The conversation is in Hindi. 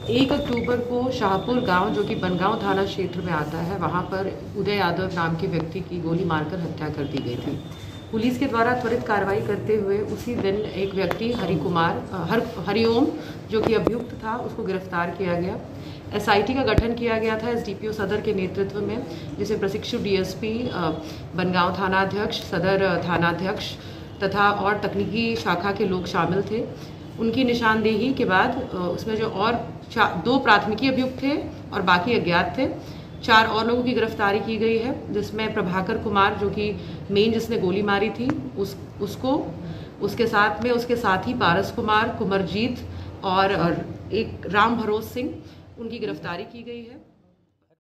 1 अक्टूबर को शाहपुर गांव जो कि बनगांव थाना क्षेत्र में आता है, वहां पर उदय यादव नाम के व्यक्ति की गोली मारकर हत्या कर दी गई थी। पुलिस के द्वारा त्वरित कार्रवाई करते हुए उसी दिन एक व्यक्ति हरिओम जो कि अभियुक्त था, उसको गिरफ्तार किया गया। एसआईटी का गठन किया गया था एसडीपीओ सदर के नेतृत्व में, जिसे प्रशिक्षु डीएसपी, बनगांव थानाध्यक्ष, सदर थानाध्यक्ष तथा और तकनीकी शाखा के लोग शामिल थे। उनकी निशानदेही के बाद उसमें जो और 2 प्राथमिकी अभियुक्त थे और बाकी अज्ञात थे, 4 और लोगों की गिरफ्तारी की गई है, जिसमें प्रभाकर कुमार जो कि मेन जिसने गोली मारी थी उसको, उसके साथ में उसके साथी पारस कुमार, कुमरजीत और एक राम भरोस सिंह, उनकी गिरफ्तारी की गई है।